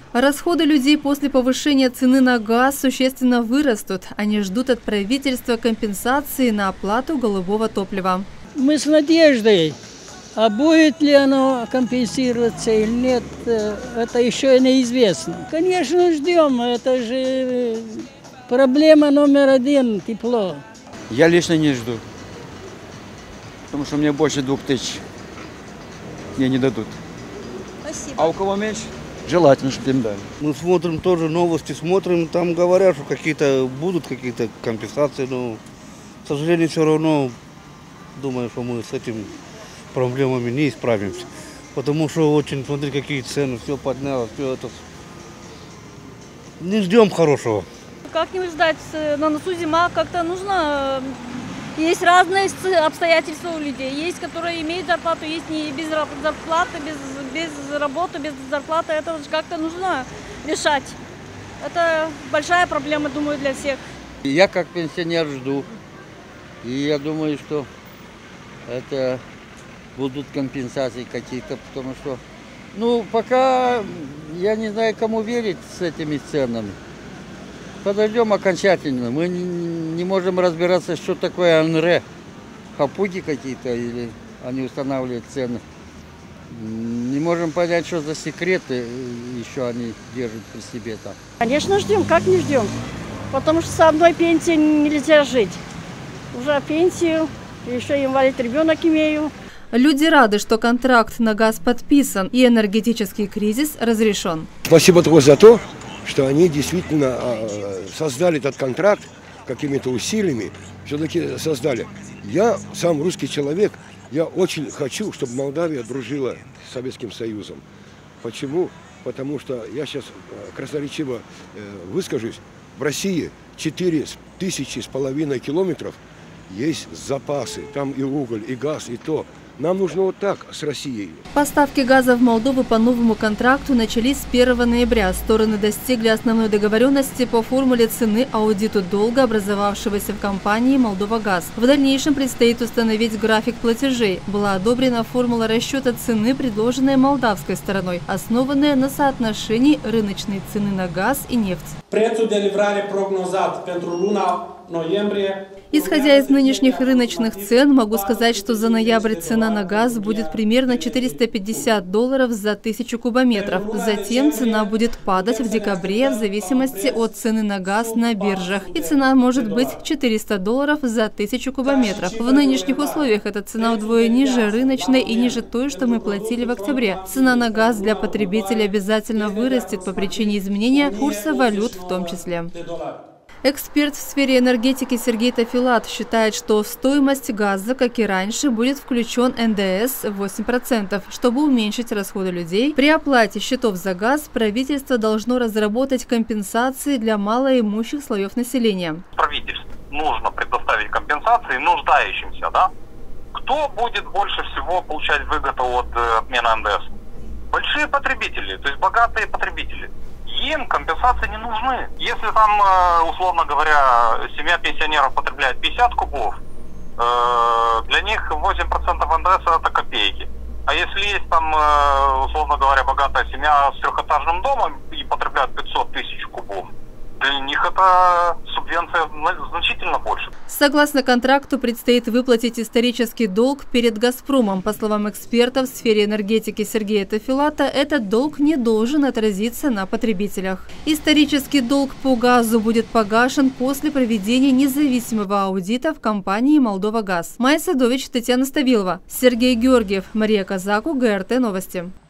Расходы людей после повышения цены на газ существенно вырастут. Они ждут от правительства компенсации на оплату голубого топлива. Мы с надеждой, а будет ли оно компенсироваться или нет, это еще неизвестно. Конечно, ждем, это же проблема номер один – тепло. Я лично не жду, потому что мне больше 2000 мне не дадут. Спасибо. А у кого меньше? Желательно, чтобы им дали. Мы смотрим тоже новости, смотрим, там говорят, что будут какие-то компенсации, но, к сожалению, все равно думаю, что мы с этими проблемами не справимся. Потому что очень, смотри, какие цены, все поднялось, все это. Не ждем хорошего. Как не ждать? На носу зима, как-то нужно. Есть разные обстоятельства у людей. Есть, которые имеют зарплату, есть не без зарплаты, без работы, без зарплаты. Это как-то нужно решать. Это большая проблема, думаю, для всех. Я как пенсионер жду. И я думаю, что это будут компенсации какие-то, потому что, пока я не знаю, кому верить с этими ценами. Подождем окончательно. Мы не можем разбираться, что такое АНР. Хапуги какие-то или они устанавливают цены. Не можем понять, что за секреты еще они держат при себе там. Конечно, ждем, как не ждем. Потому что с одной пенсии нельзя жить. Уже пенсию, еще инвалид ребенок имею. Люди рады, что контракт на газ подписан и энергетический кризис разрешен. Спасибо только за то, что они действительно создали этот контракт какими-то усилиями, все-таки создали. Я сам русский человек, я очень хочу, чтобы Молдавия дружила с Советским Союзом. Почему? Потому что я сейчас красноречиво выскажусь. В России 4500 километров есть запасы. Там и уголь, и газ, и то. Нам нужно вот так с Россией. Поставки газа в Молдову по новому контракту начались с 1 ноября. Стороны достигли основной договоренности по формуле цены аудиту долга, образовавшегося в компании «Молдова-Газ». В дальнейшем предстоит установить график платежей. Была одобрена формула расчета цены, предложенная молдавской стороной, основанная на соотношении рыночной цены на газ и нефть. Исходя из нынешних рыночных цен, могу сказать, что за ноябрь цена на газ будет примерно $450 за 1000 кубометров. Затем цена будет падать в декабре в зависимости от цены на газ на биржах. И цена может быть $400 за 1000 кубометров. В нынешних условиях эта цена вдвое ниже рыночной и ниже той, что мы платили в октябре. Цена на газ для потребителей обязательно вырастет по причине изменения курса валют в том числе. Эксперт в сфере энергетики Сергей Тафилат считает, что в стоимость газа, как и раньше, будет включен НДС 8%. Чтобы уменьшить расходы людей, при оплате счетов за газ правительство должно разработать компенсации для малоимущих слоев населения. Правительству нужно предоставить компенсации нуждающимся, да? Кто будет больше всего получать выгоду от отмены НДС? Большие потребители, то есть богатые потребители. Им компенсации не нужны. Если там, условно говоря, семья пенсионеров потребляет 50 кубов, для них 8% НДС – это копейки. А если есть там, условно говоря, богатая семья с трехэтажным домом и потребляет 500 тысяч кубов, для них это субвенция значительно больше. Согласно контракту, предстоит выплатить исторический долг перед «Газпромом». По словам экспертов в сфере энергетики Сергея Тафилата, этот долг не должен отразиться на потребителях. Исторический долг по газу будет погашен после проведения независимого аудита в компании «Молдова-Газ». Майя Садович, Татьяна Ставилова, Сергей Георгиев, Мария Казаку, ГРТ Новости.